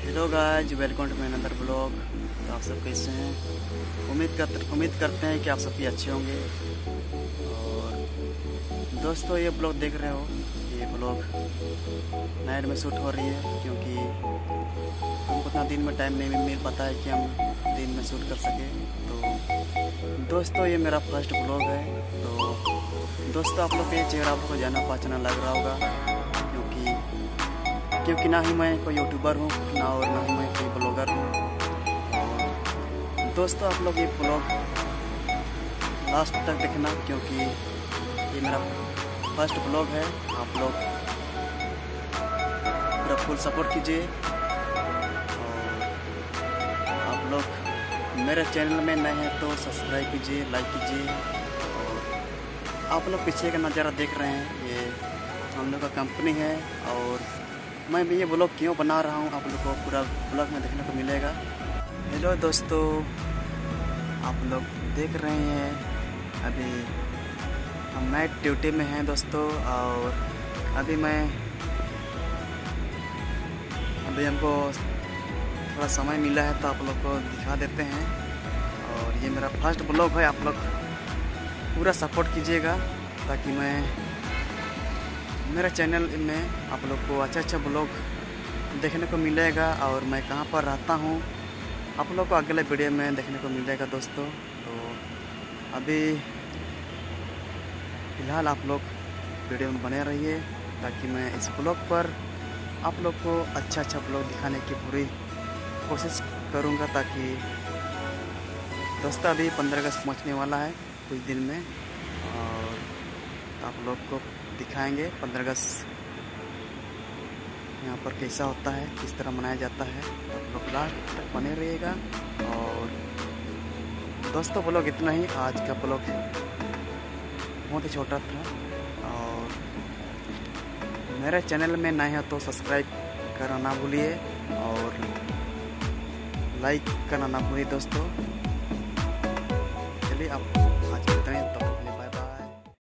Hello guys, welcome to my another blog. तो आप सब कैसे हैं? उम्मीद करते हैं कि आप सब भी अच्छे होंगे। और दोस्तों, ये ब्लॉग देख रहे हो, ये ब्लॉग नाइट में शूट हो रही है क्योंकि हमको उतना दिन में टाइम नहीं मिल पाता है कि हम दिन में शूट कर सकें। तो दोस्तों, ये मेरा फर्स्ट ब्लॉग है। तो दोस्तों, आप लोग के चेहरा आपको जाना पहचाना लग रहा होगा क्योंकि ना ही मैं कोई यूट्यूबर हूँ ना ही मैं कोई ब्लॉगर हूँ। दोस्तों, आप लोग ये ब्लॉग लास्ट तक देखना क्योंकि ये मेरा फर्स्ट ब्लॉग है। आप लोग पूरा फुल सपोर्ट कीजिए। और आप लोग मेरे चैनल में नए हैं तो सब्सक्राइब कीजिए, लाइक कीजिए। और आप लोग पीछे का नज़ारा देख रहे हैं, ये हम लोग का कंपनी है। और मैं भी ये ब्लॉग क्यों बना रहा हूँ, आप लोग को पूरा ब्लॉग में देखने को मिलेगा। हेलो दोस्तों, आप लोग देख रहे हैं अभी हम नाइट ड्यूटी में हैं दोस्तों। और अभी हमको थोड़ा समय मिला है तो आप लोग को दिखा देते हैं। और ये मेरा फर्स्ट ब्लॉग है, आप लोग पूरा सपोर्ट कीजिएगा ताकि मेरा चैनल में आप लोग को अच्छा ब्लॉग देखने को मिलेगा। और मैं कहाँ पर रहता हूँ आप लोग को अगले वीडियो में देखने को मिलेगा दोस्तों। तो अभी फ़िलहाल आप लोग वीडियो में बने रहिए ताकि मैं इस ब्लॉग पर आप लोग को अच्छा ब्लॉग दिखाने की पूरी कोशिश करूँगा। ताकि दोस्तों, अभी 15 अगस्त पहुँचने वाला है कुछ दिन में, और आप लोग को दिखाएंगे 15 अगस्त यहाँ पर कैसा होता है, किस तरह मनाया जाता है। आप लोग लास्ट तक बने रहिएगा। और दोस्तों, ब्लॉग इतना ही, आज का ब्लॉग बहुत ही छोटा था। और मेरे चैनल में नए हैं तो सब्सक्राइब करना ना भूलिए और लाइक करना ना भूलिए दोस्तों। चलिए आप